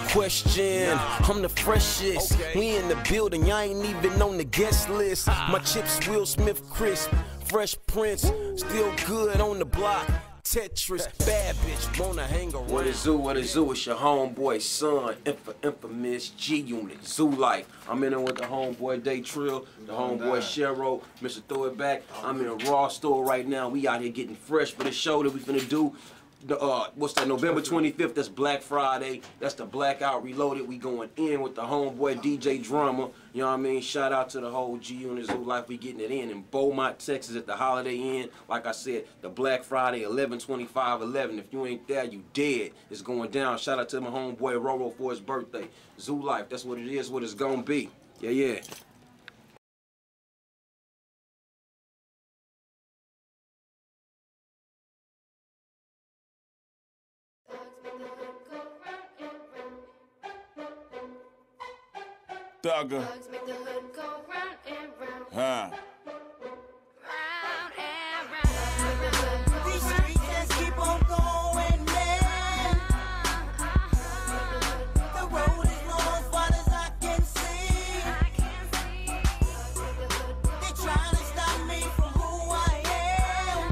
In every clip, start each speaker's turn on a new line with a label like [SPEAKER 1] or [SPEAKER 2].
[SPEAKER 1] question. I'm the freshest. We in the building, y'all ain't even on the guest list. My chips Will Smith crisp. Fresh Prince, still good on the block. Tetris, bad bitch, wanna hang around. What is zoo? What is zoo? It's your homeboy son, infamous G Unit, Zoo Life. I'm in there with the homeboy Day Trill, the homeboy Shero, Mr. Throw It Back. I'm in a Raw store right now. We out here getting fresh for the show that we finna do. What's that, November 25th, that's Black Friday. That's the Blackout Reloaded. We going in with the homeboy DJ Drummer. You know what I mean? Shout out to the whole G Unit Zoo Life. We getting it in Beaumont, Texas at the Holiday Inn. Like I said, the Black Friday, 11/25/11. If you ain't there, you dead. It's going down. Shout out to my homeboy Roro for his birthday. Zoo Life, that's what it is, what it's gonna be. Yeah, yeah.
[SPEAKER 2] Thugger. Huh.
[SPEAKER 3] These streets just keep on going, man. The road is long as far as I can see. They trying to stop me from who I am,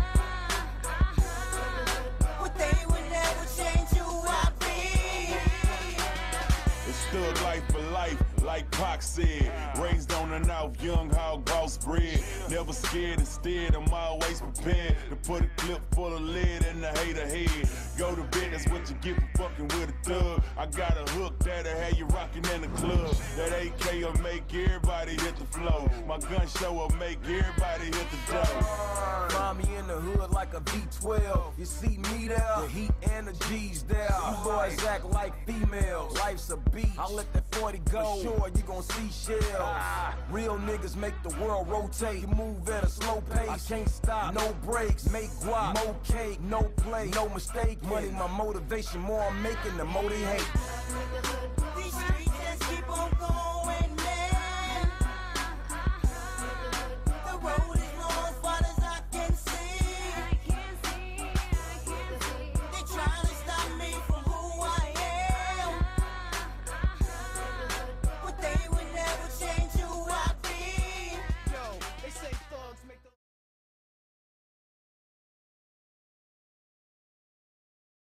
[SPEAKER 3] but they would never change who I be.
[SPEAKER 2] It's still life for life. Like Pac said, raised on the north, young hog boss bred. Never scared, instead I'm always prepared to put a clip full of lead in the hater head. Go to bed, that's what you get for fucking with a thug. I got a hook that'll have you rocking in the club. That AK will make everybody hit the flow. My gun show will make everybody hit the dough.
[SPEAKER 1] Find me in the hood like a V12. You see me there, the heat and the G's there. You boys act like females. Life's a beach. I let that 40 go. Sure, you gon' see shells. Real niggas make the world rotate. You move at a slow pace. I can't stop. No brakes. Make guap. More cake. No play. No mistake. Money my motivation. More I'm making the more they hate.